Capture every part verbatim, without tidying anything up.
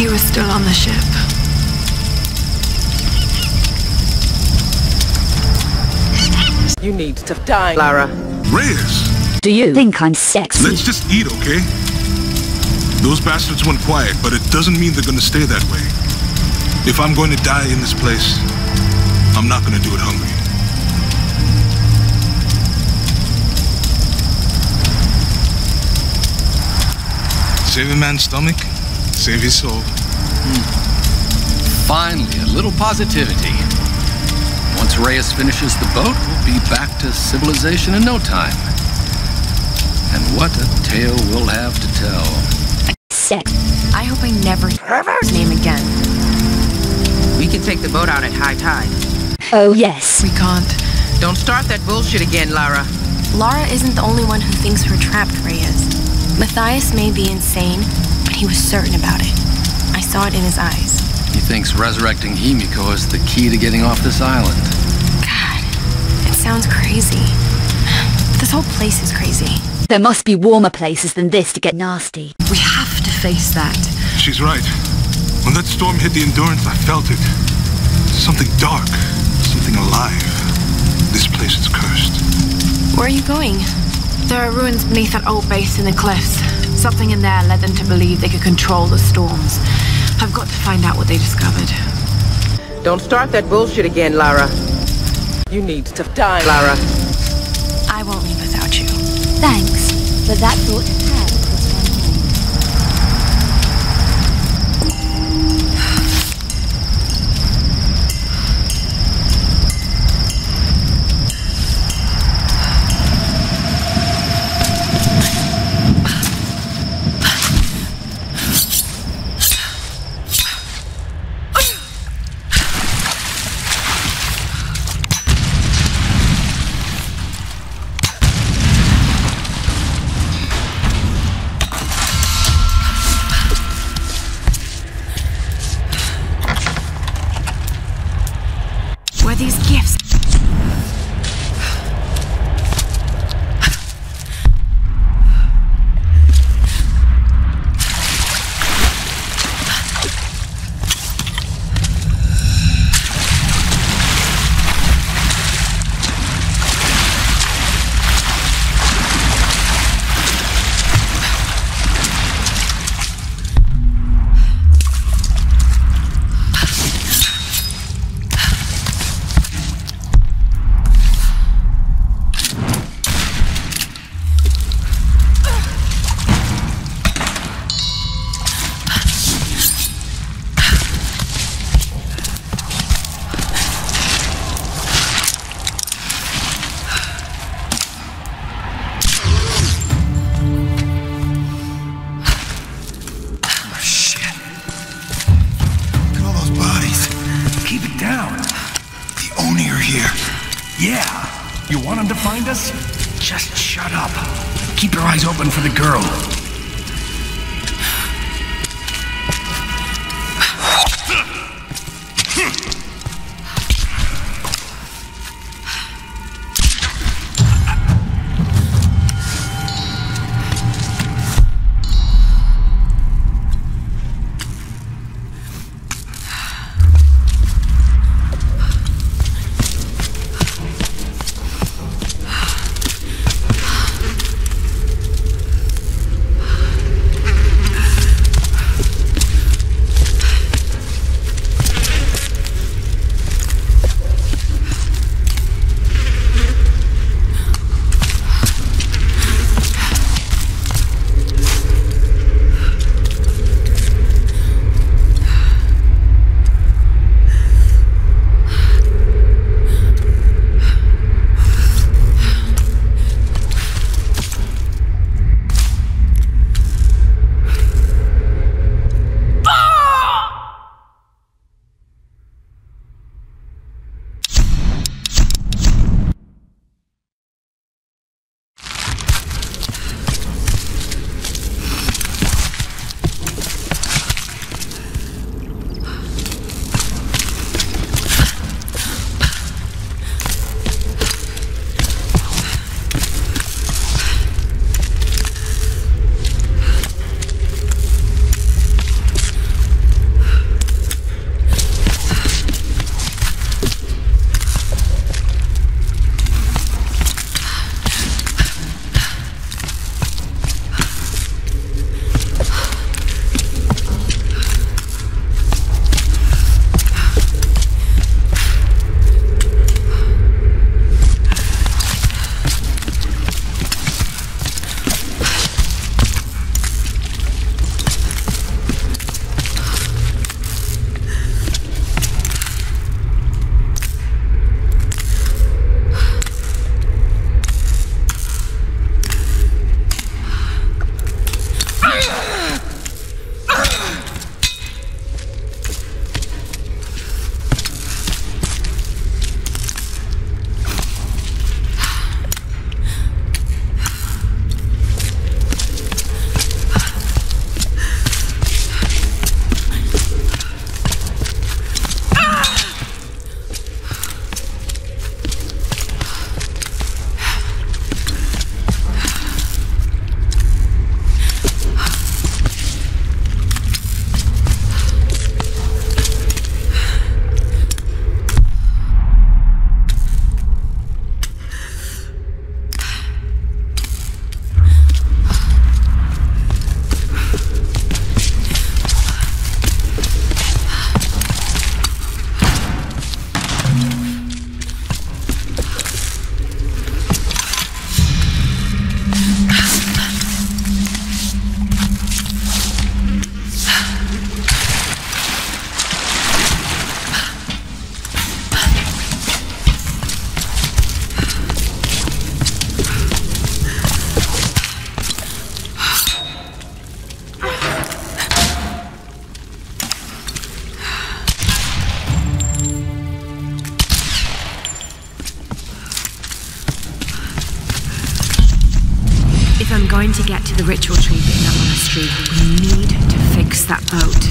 He was still on the ship. You need to die, Lara. Reyes! Do you think I'm sexy? Let's just eat, okay? Those bastards went quiet, but it doesn't mean they're gonna stay that way. If I'm going to die in this place, I'm not gonna do it hungry. Save a man's stomach, save his soul. Hmm. Finally, a little positivity. Once Reyes finishes the boat, we'll be back to civilization in no time. And what a tale we'll have to tell. Sex. I hope I never hear his name again. We can take the boat out at high tide. Oh, yes. We can't. Don't start that bullshit again, Lara. Lara isn't the only one who thinks we're trapped, Reyes. Matthias may be insane, but he was certain about it. I saw it in his eyes. He thinks resurrecting Himiko is the key to getting off this island. God, it sounds crazy. This whole place is crazy. There must be warmer places than this to get nasty. We have to face that. She's right. When that storm hit the Endurance, I felt it. Something dark, something alive. This place is cursed. Where are you going? There are ruins beneath that old base in the cliffs. Something in there led them to believe they could control the storms. I've got to find out what they discovered. Don't start that bullshit again, Lara. You need to die, Lara. I won't leave without you. Thanks, but that thought had crossed my mind. Were these gifts? Yeah, you want him to find us? Just shut up. Keep your eyes open for the girl. If I'm going to get to the ritual tree in that monastery, we need to fix that boat.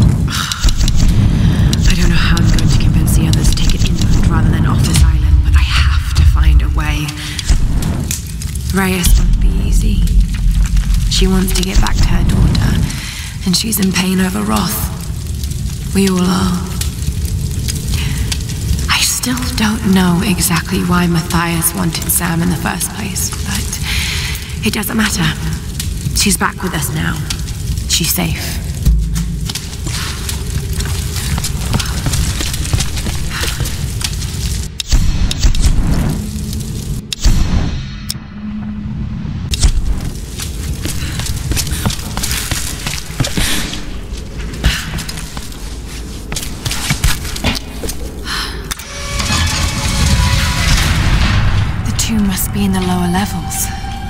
I don't know how I'm going to convince the others to take it inland rather than off this island, but I have to find a way. Reyes won't be easy. She wants to get back to her daughter, and she's in pain over Roth. We all are. I still don't know exactly why Matthias wanted Sam in the first place, but it doesn't matter. She's back with us now. She's safe. Must be in the lower levels.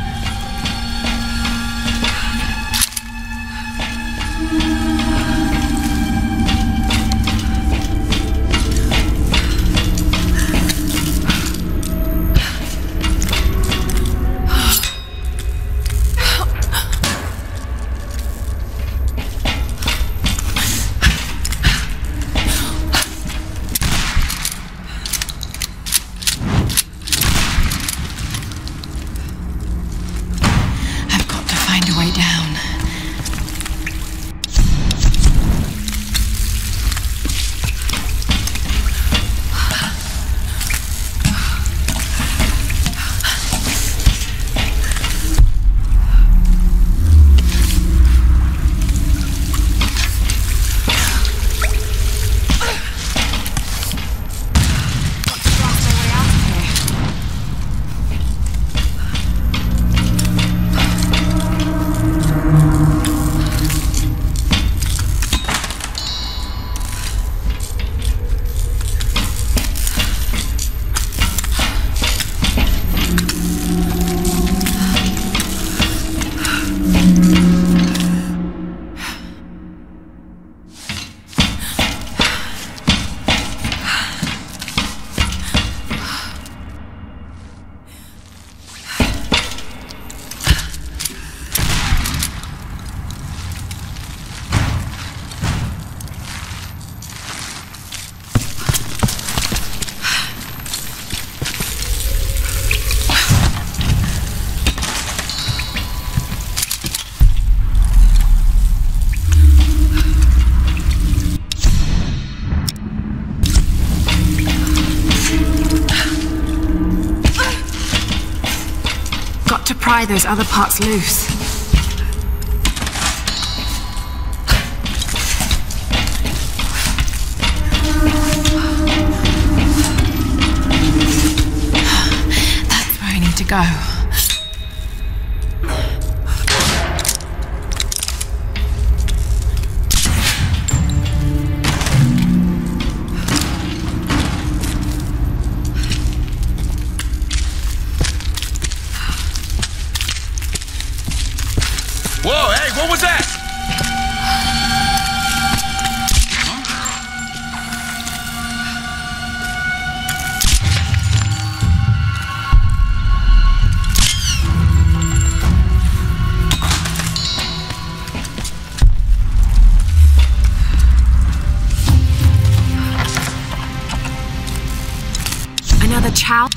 To pry those other parts loose. That's where I need to go. Whoa, hey, what was that? Another chow?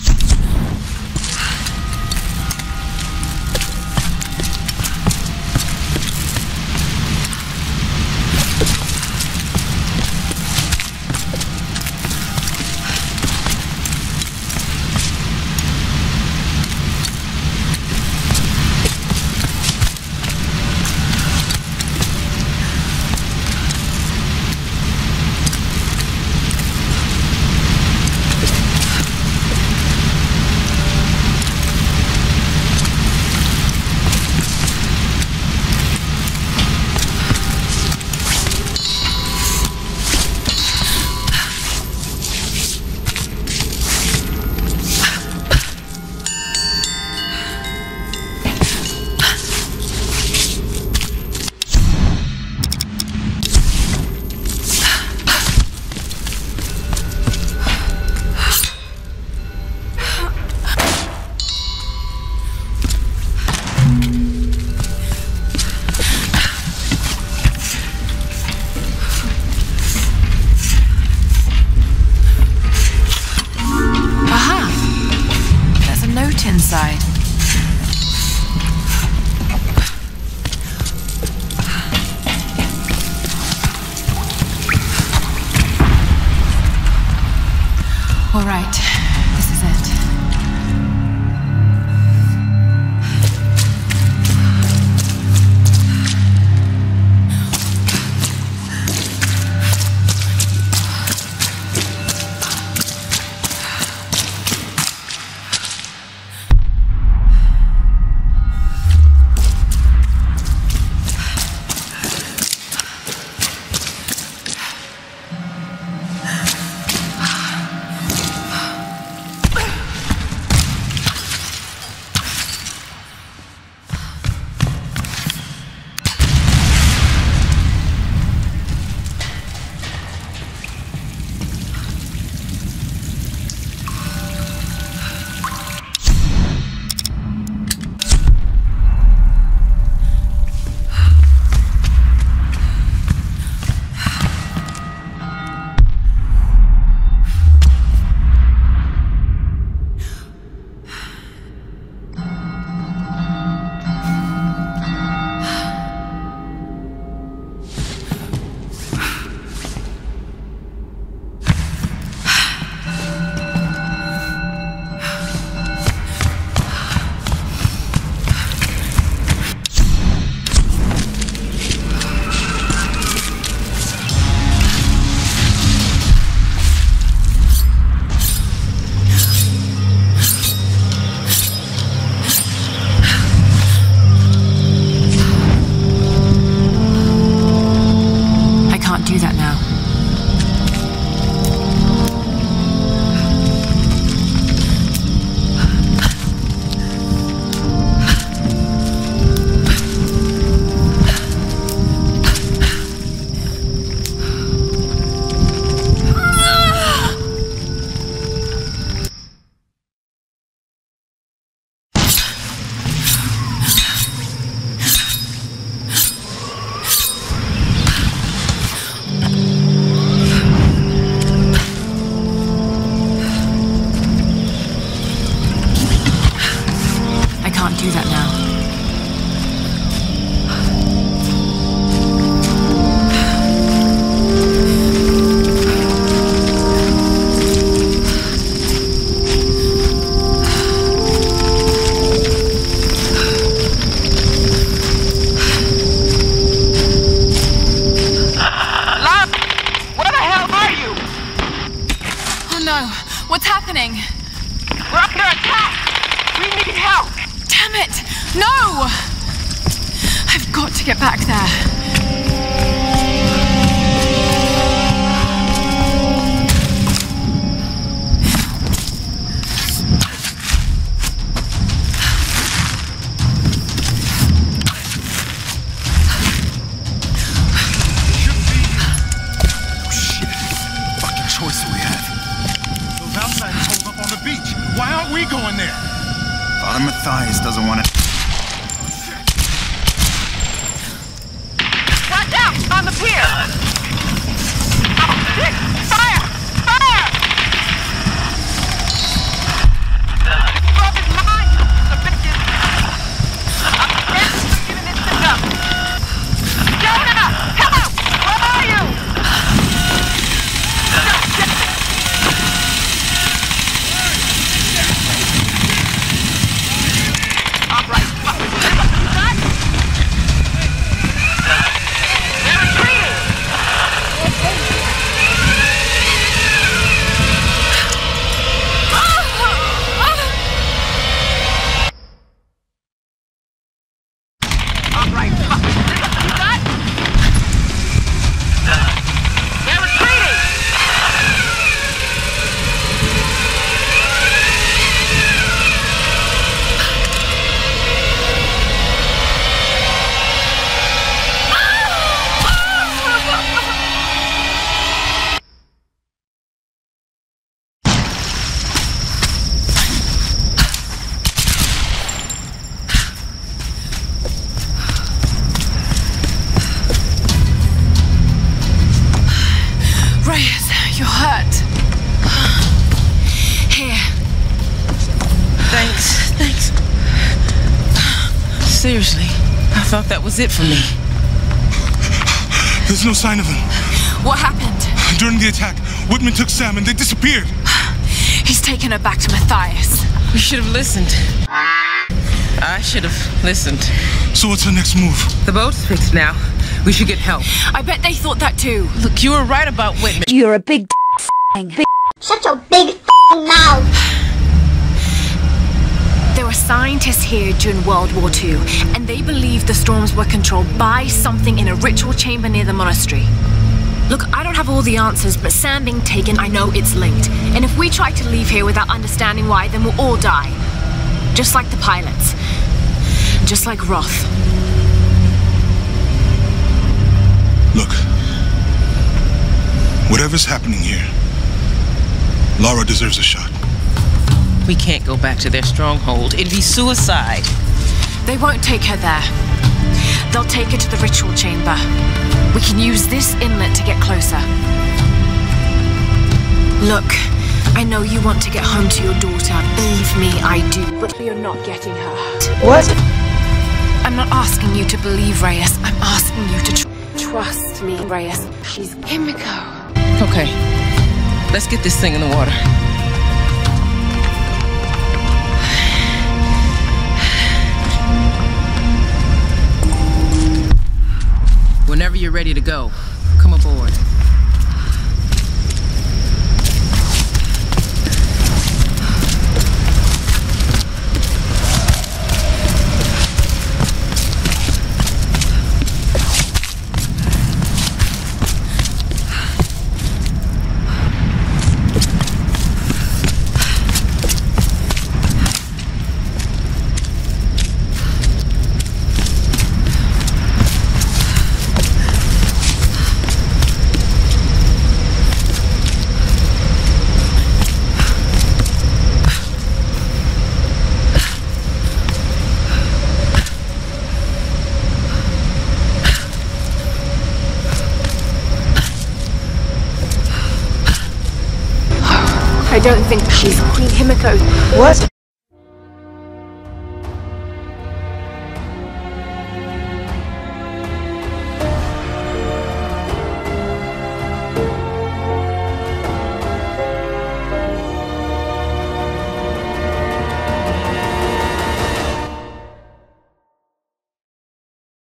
right. This is it. Do that now. Love, where the hell are you? Oh no, what's happening? We're under attack. We need help. Damn it! No! I've got to get back there. Oh shit. Fucking choice we have. Those outsiders hold up on the beach. Why aren't we going there? Father Matthias doesn't want to... Watch out! On the pier! Oh, shit! Fire! Fire! Drop his mind, the bitches! I'm dead for giving this shit up! Jonah! Hello! Where are you? All right, fuck. You got? They're retreating! All right, fuck. You got? They're retreating! Reyes, you're hurt. Here. Thanks, thanks. Seriously, I thought that was it for me. There's no sign of them. What happened? During the attack, Whitman took Sam and they disappeared. He's taken her back to Matthias. We should have listened. I should have listened. So what's the next move? The boat's fixed now. We should get help. I bet they thought that too. Look, you were right about Whitman. You're a big big. Shut your big mouth. There were scientists here during World War Two, and they believed the storms were controlled by something in a ritual chamber near the monastery. Look, I don't have all the answers, but Sam being taken, I know it's linked. And if we try to leave here without understanding why, then we'll all die. Just like the pilots. Just like Roth. Look. Whatever's happening here, Lara deserves a shot. We can't go back to their stronghold. It'd be suicide. They won't take her there. They'll take her to the ritual chamber. We can use this inlet to get closer. Look, I know you want to get home to your daughter. Believe me, I do. But you're not getting her. What? I'm not asking you to believe Reyes. I'm asking you to tr trust me, Reyes. She's Himiko. Okay. Let's get this thing in the water. Whenever you're ready to go, come aboard. I don't think she's Queen Himiko. What?